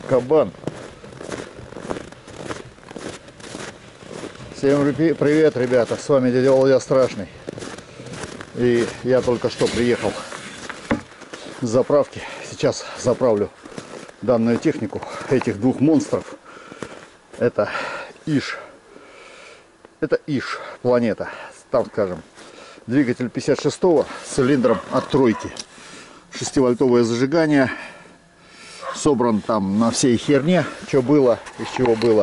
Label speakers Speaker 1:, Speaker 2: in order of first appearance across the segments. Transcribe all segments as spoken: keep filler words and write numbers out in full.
Speaker 1: кабан. Всем привет, ребята, с вами дядя Володя Страшный. И я только что приехал с заправки. Сейчас заправлю данную технику, этих двух монстров. Это Иш. Это Иш планета. Там, скажем, двигатель пятьдесят шестого с цилиндром от тройки. шестивольтовое зажигание. Собран там на всей херне, что было, из чего было.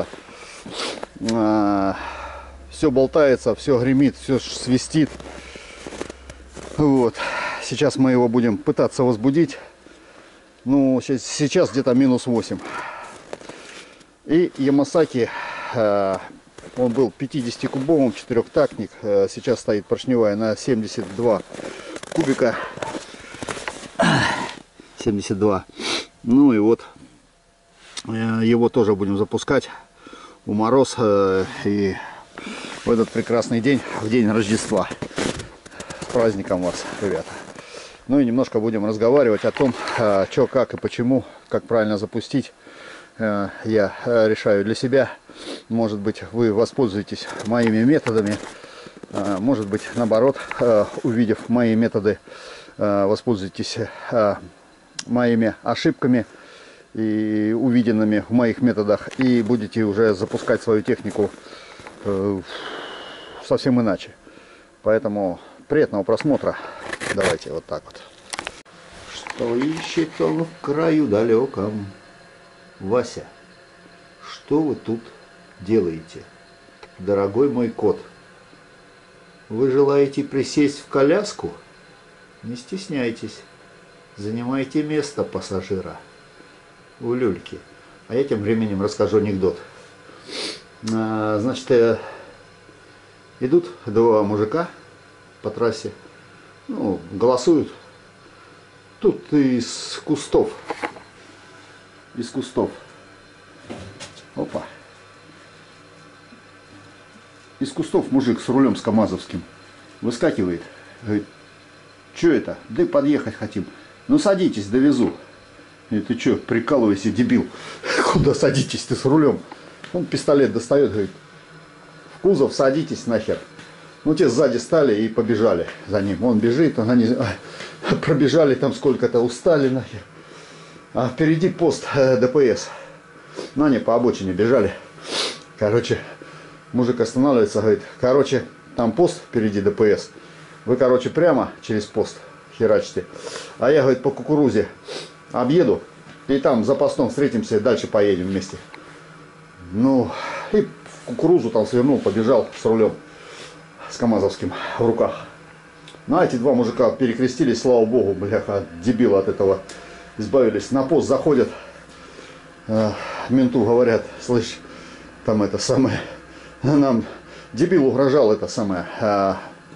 Speaker 1: Все болтается, все гремит, все свистит. Вот. Сейчас мы его будем пытаться возбудить. Ну, сейчас где-то минус восемь. И Ямасаки, он был пятидесятикубовым, четырехтактник. Сейчас стоит поршневая на семьдесят два кубика. семьдесят два. Ну и вот его тоже будем запускать у мороз и в этот прекрасный день, в день Рождества. С праздником вас, ребята. Ну и немножко будем разговаривать о том, что, как и почему, как правильно запустить. Я решаю для себя. Может быть, вы воспользуетесь моими методами. Может быть, наоборот, увидев мои методы, воспользуйтесь моими ошибками и увиденными в моих методах, и будете уже запускать свою технику э, совсем иначе. Поэтому приятного просмотра. Давайте вот так вот. Что ищет он в краю далеком? Вася, что вы тут делаете, дорогой мой кот? Вы желаете присесть в коляску? Не стесняйтесь. Занимайте место пассажира у люльки. А я тем временем расскажу анекдот. А, значит, э, идут два мужика по трассе, ну, голосуют. Тут из кустов, из кустов, опа, из кустов мужик с рулем с камазовским выскакивает, говорит: что это? Да подъехать хотим. Ну садитесь, довезу. И ты что, прикалывайся, дебил? Куда садитесь ты с рулем? Он пистолет достает, говорит: в кузов садитесь нахер. Ну те сзади стали и побежали за ним. Он бежит, они пробежали там сколько-то, устали нахер. А впереди пост ДПС. Ну они по обочине бежали. Короче, мужик останавливается, говорит: короче, там пост впереди ДПС. Вы, короче, прямо через пост херачите. А я, говорит, по кукурузе объеду, и там за постом встретимся, дальше поедем вместе. Ну, и в кукурузу там свернул, побежал с рулем, с камазовским в руках. Ну, а эти два мужика перекрестились, слава богу, бляха, дебила от этого избавились. На пост заходят, э, менту говорят: слышь, там это самое, нам дебил угрожал, это самое, э,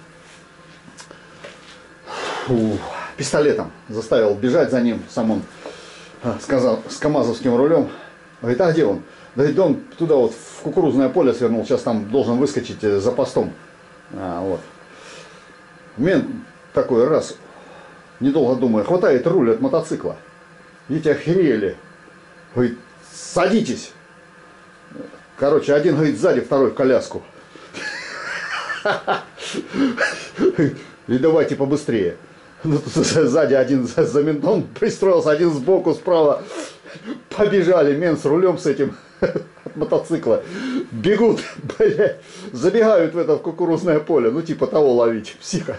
Speaker 1: фу, пистолетом, заставил бежать за ним, сам он сказал, с камазовским рулем. Говорит: а где он? Да и он туда вот в кукурузное поле свернул, сейчас там должен выскочить за постом. А, вот. Мент такой раз, недолго думая, хватает руль от мотоцикла. Эти охерели. Говорит: садитесь. Короче, один, говорит, сзади, второй в коляску. И давайте побыстрее. Ну, сзади один за ментом пристроился, один сбоку, справа. Побежали, мент с рулем с этим от мотоцикла. Бегут, блядь, забегают в это в кукурузное поле. Ну, типа того ловить, психа.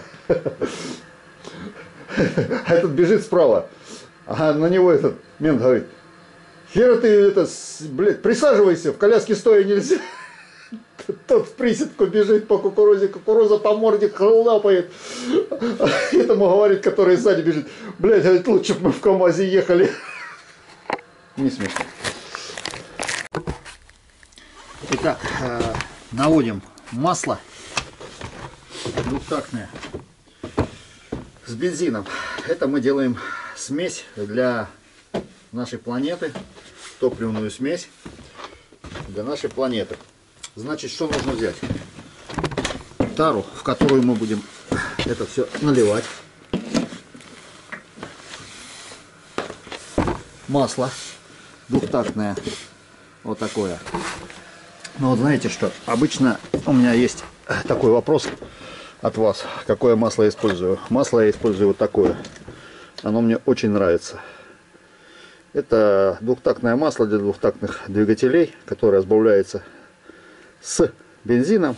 Speaker 1: А этот бежит справа. А на него этот мент говорит: хера ты, это, блядь, присаживайся, в коляске стоя нельзя. Тот в присядку бежит по кукурузе, кукуруза по морде хлопает. Этому говорит, который сзади бежит: блядь, говорит, лучше бы мы в КамАЗе ехали. Не смешно. Итак, наводим масло двухтактное с бензином. Это мы делаем смесь для нашей планеты, топливную смесь для нашей планеты. Значит, что нужно взять? Тару, в которую мы будем это все наливать. Масло. двухтактное. Вот такое. Ну вот знаете что, обычно у меня есть такой вопрос от вас, какое масло я использую. Масло я использую вот такое. Оно мне очень нравится. Это двухтактное масло для двухтактных двигателей, которое разбавляется с бензином.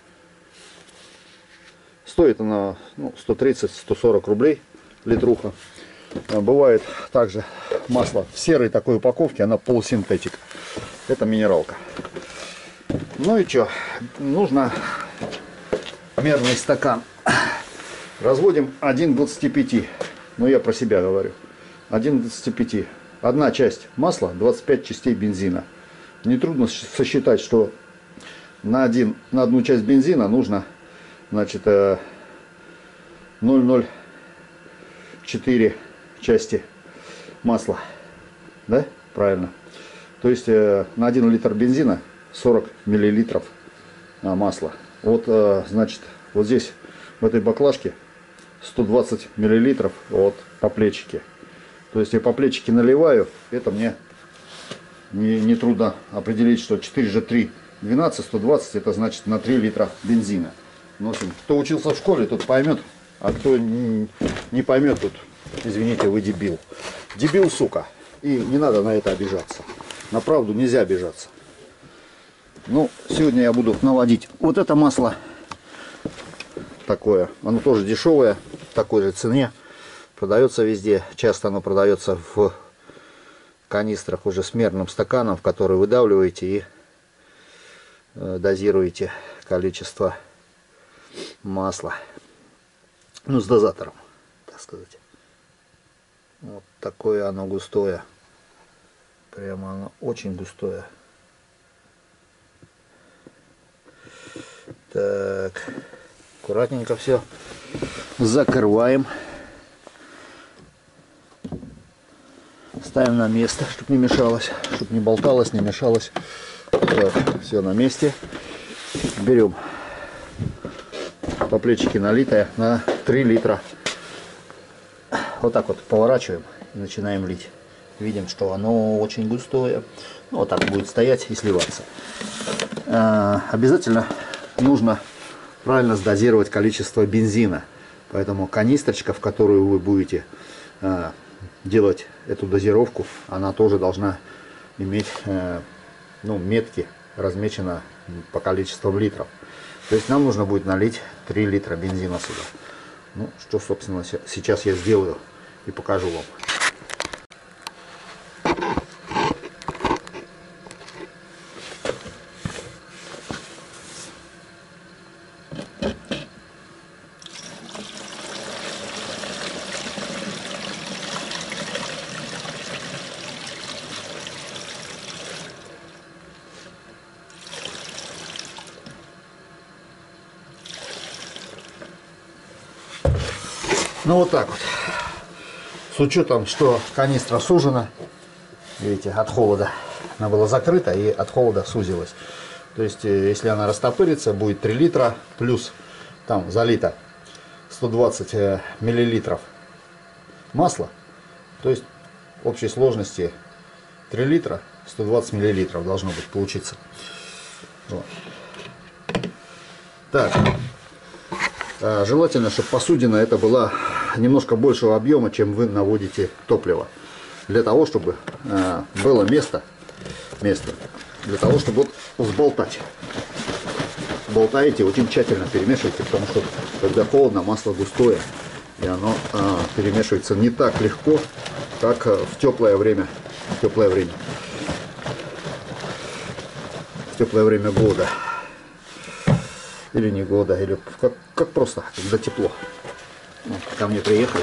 Speaker 1: Стоит она ну, сто тридцать — сто сорок рублей литруха. Бывает также масло в серой такой упаковке, она полусинтетик. Это минералка. Ну и что? Нужно мерный стакан. Разводим один к двадцати пяти. Ну я про себя говорю. один к двадцати пяти. Одна часть масла, двадцать пять частей бензина. Нетрудно сосчитать, что на, один, на одну часть бензина нужно, значит, ноль целых четыре части масла. Да? Правильно. То есть на один литр бензина сорок миллилитров масла. Вот, значит, вот здесь в этой баклажке сто двадцать миллилитров от поплечики. То есть я по плечике наливаю, это мне не, не трудно определить, что четыре же три двенадцать, сто двадцать, это значит на три литра бензина. Ну, в общем, кто учился в школе, тот поймет, а кто не, не поймет, тут, извините, вы дебил. Дебил, сука. И не надо на это обижаться. На правду нельзя обижаться. Ну, сегодня я буду наводить вот это масло. Такое. Оно тоже дешевое, в такой же цене. Продается везде. Часто оно продается в канистрах уже с мерным стаканом, в который выдавливаете и э, дозируете количество масла. Ну, с дозатором, так сказать. Вот такое оно густое. Прямо оно очень густое. Так, аккуратненько все закрываем. Ставим на место, чтобы не мешалось, чтобы не болталось, не мешалось. Так, все на месте. Берем по плечике налитое на три литра. Вот так вот поворачиваем и начинаем лить. Видим, что оно очень густое. Ну, вот так будет стоять и сливаться. А, обязательно нужно правильно сдозировать количество бензина. Поэтому канистрочка, в которую вы будете а, делать эту дозировку, она тоже должна иметь а, ну, метки, размечена по количеству литров. То есть нам нужно будет налить три литра бензина сюда. Ну, что, собственно, сейчас я сделаю и покажу вам. Ну вот так вот. С учетом, что канистра сужена, видите, от холода. Она была закрыта и от холода сузилась. То есть, если она растопырится, будет три литра, плюс там залито сто двадцать миллилитров масла. То есть, в общей сложности три литра, сто двадцать миллилитров должно быть получиться. Вот. Так. Желательно, чтобы посудина это была немножко большего объема, чем вы наводите топливо. Для того, чтобы э, было место, место, для того, чтобы вот взболтать. Болтаете, очень тщательно перемешивайте, потому что когда холодно, масло густое, и оно э, перемешивается не так легко, как в теплое время. В теплое время. В теплое время года. Или не года, или как, как просто, когда тепло. Вот, ко мне приехали.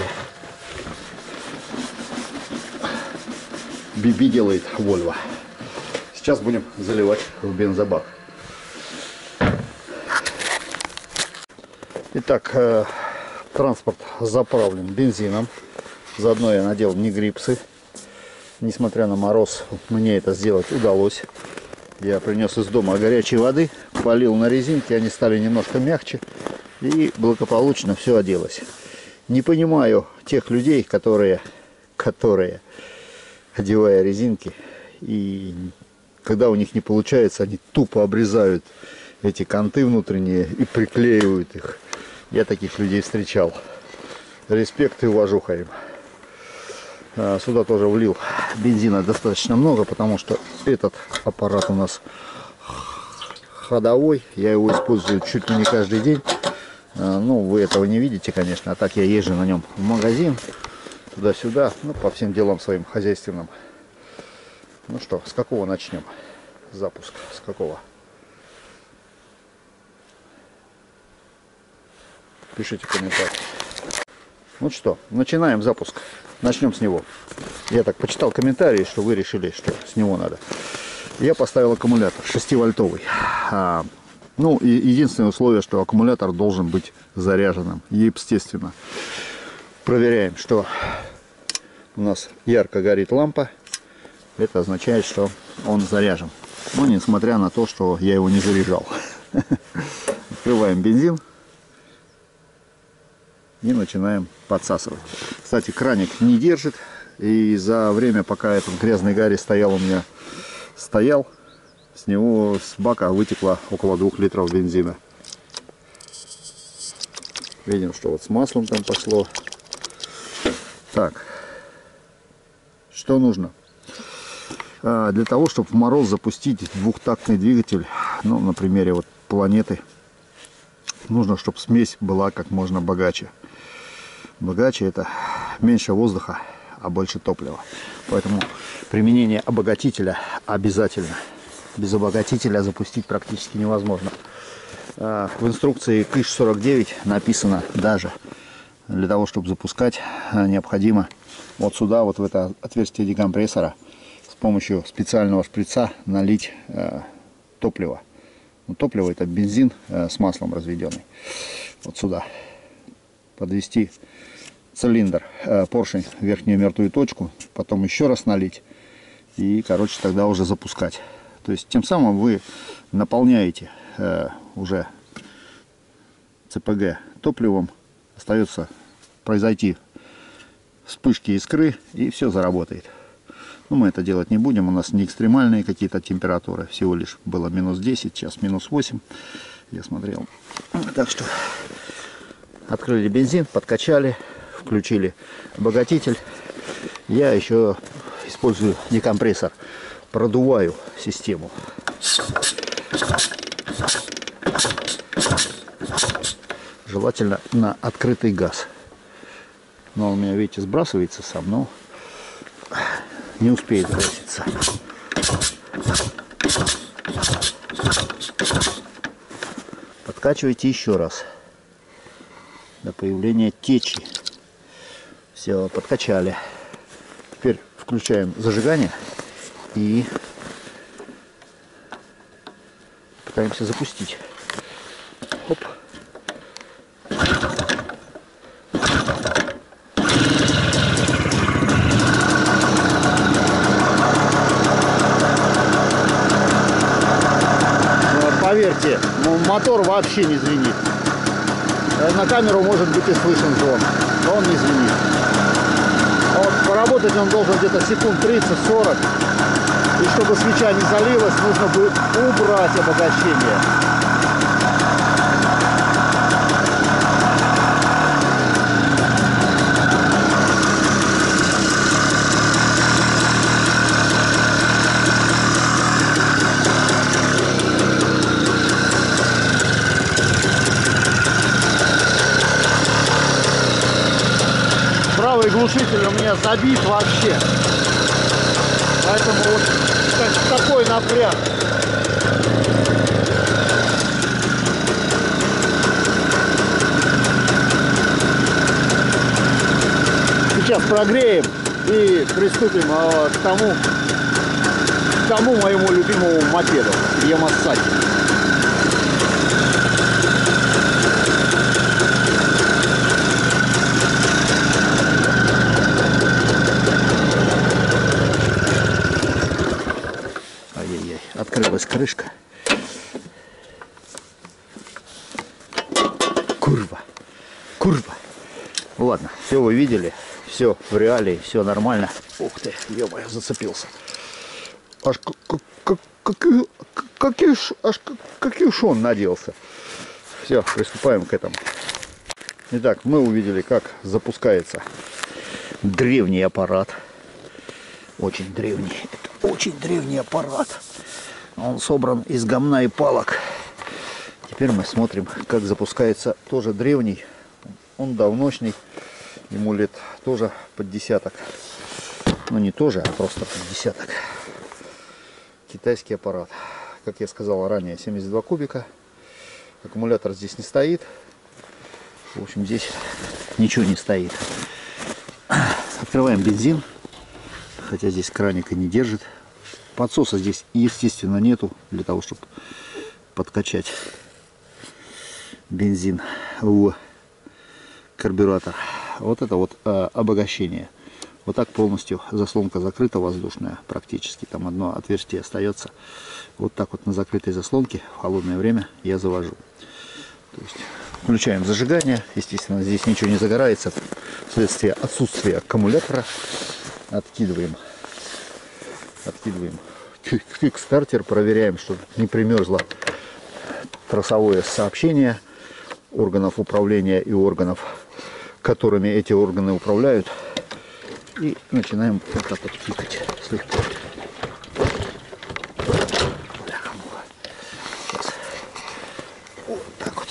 Speaker 1: Биби делает Volvo. Сейчас будем заливать в бензобак. Итак, э, транспорт заправлен бензином. Заодно я надел нигрипсы. Несмотря на мороз, мне это сделать удалось. Я принес из дома горячей воды, полил на резинки, они стали немножко мягче, и благополучно все оделось. Не понимаю тех людей, которые, которые, одевая резинки И когда у них не получается, они тупо обрезают эти канты внутренние и приклеивают их. Я таких людей встречал. Респект и уважуха им. Сюда тоже влил бензина достаточно много, потому что этот аппарат у нас ходовой. Я его использую чуть ли не каждый день. Ну, вы этого не видите, конечно. А так я езжу на нем в магазин. Туда-сюда. Ну, по всем делам своим хозяйственным. Ну что, с какого начнем? Запуск. С какого? Пишите комментарии. Ну что, начинаем запуск. Начнем с него. Я так почитал комментарии, что вы решили, что с него надо. Я поставил аккумулятор шестивольтовый. А, ну, и единственное условие, что аккумулятор должен быть заряженным. Естественно. Проверяем, что у нас ярко горит лампа. Это означает, что он заряжен. Но несмотря на то, что я его не заряжал. Открываем бензин. И начинаем подсасывать. Кстати, краник не держит. И за время, пока этот грязный гарри стоял у меня, стоял, с него, с бака вытекло около двух литров бензина. Видим, что вот с маслом там пошло. Так. Что нужно? А, для того, чтобы в мороз запустить двухтактный двигатель, ну, на примере вот планеты, нужно, чтобы смесь была как можно богаче. Богаче — это меньше воздуха, а больше топлива. Поэтому применение обогатителя обязательно. Без обогатителя запустить практически невозможно. В инструкции КИШ сорок девять написано даже, для того, чтобы запускать, необходимо вот сюда, вот в это отверстие декомпрессора, с помощью специального шприца налить топливо. Ну, топливо — это бензин с маслом разведенный. Вот сюда подвести цилиндр, поршень в верхнюю мертвую точку, потом еще раз налить и, короче, тогда уже запускать. То есть тем самым вы наполняете э, уже ЦПГ топливом. Остается произойти вспышки искры, и все заработает. Но мы это делать не будем, у нас не экстремальные какие-то температуры, всего лишь было минус десять, сейчас минус восемь, я смотрел. Так что открыли бензин, подкачали, включили обогатитель. Я еще использую декомпрессор, продуваю систему. Желательно на открытый газ. Но у меня, видите, сбрасывается сам, но не успеет сброситься. Подкачивайте еще раз до появления течи. Все, подкачали. Теперь включаем зажигание и пытаемся запустить. Оп. Поверьте, мотор вообще не звенит. На камеру может быть и слышен звон, но он не звенит. А вот поработать он должен где-то секунд тридцать-сорок. И чтобы свеча не залилась, нужно будет убрать обогащение. Правый глушитель у меня забит вообще. Поэтому вот как такой напряг. Сейчас прогреем и приступим а, к тому, к тому моему любимому мопеду Ямасаки. Открылась крышка. Курва. Курва. Ладно, все вы видели. Все в реалии, все нормально. Ух ты, ё-моё, зацепился. аж как, как, как, как, аж капюшон наделся. Все, приступаем к этому. Итак, мы увидели, как запускается древний аппарат. Очень древний. Это очень древний аппарат. Он собран из гамна и палок. Теперь мы смотрим, как запускается тоже древний. Он давношний. Ему лет тоже под десяток. Ну не тоже, а просто под десяток. Китайский аппарат. Как я сказал ранее, семьдесят два кубика. Аккумулятор здесь не стоит. В общем, здесь ничего не стоит. Открываем бензин. Хотя здесь краник и не держит. Подсоса здесь, естественно, нету. Для того, чтобы подкачать бензин в карбюратор. Вот это вот э, обогащение. Вот так полностью заслонка закрыта, воздушная практически. Там одно отверстие остается. Вот так вот на закрытой заслонке в холодное время я завожу. То есть включаем зажигание. Естественно, здесь ничего не загорается вследствие отсутствия аккумулятора. Откидываем. Откидываем кикстартер. Проверяем, чтобы не примерзло тросовое сообщение органов управления и органов, которыми эти органы управляют. И начинаем вот так вот тикать слегка. Сейчас. Вот так вот.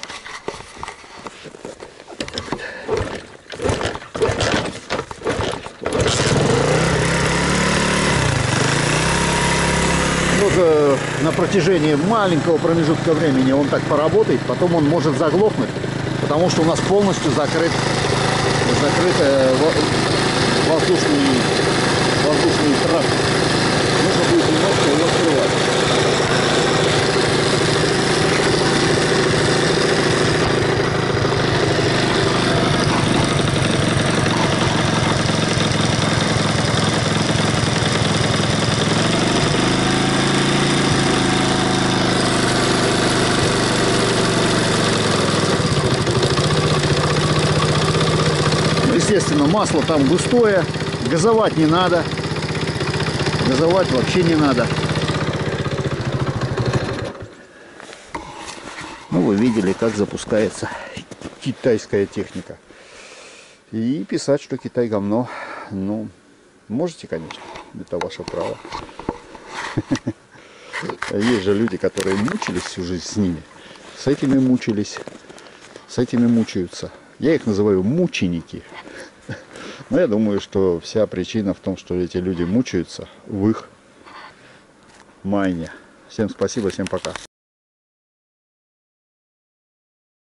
Speaker 1: Вот э, на протяжении маленького промежутка времени он так поработает, потом он может заглохнуть, потому что у нас полностью закрыт, закрыт э, воздушный, воздушный тракт. Нужно будет немножко его открывать. Естественно, масло там густое, газовать не надо, газовать вообще не надо. Ну, вы видели, как запускается китайская техника. И писать, что Китай говно, ну, можете, конечно, это ваше право. Есть же люди, которые мучились всю жизнь с ними, с этими мучились, с этими мучаются. Я их называю мученики. Но я думаю, что вся причина в том, что эти люди мучаются в их майне. Всем спасибо, всем пока.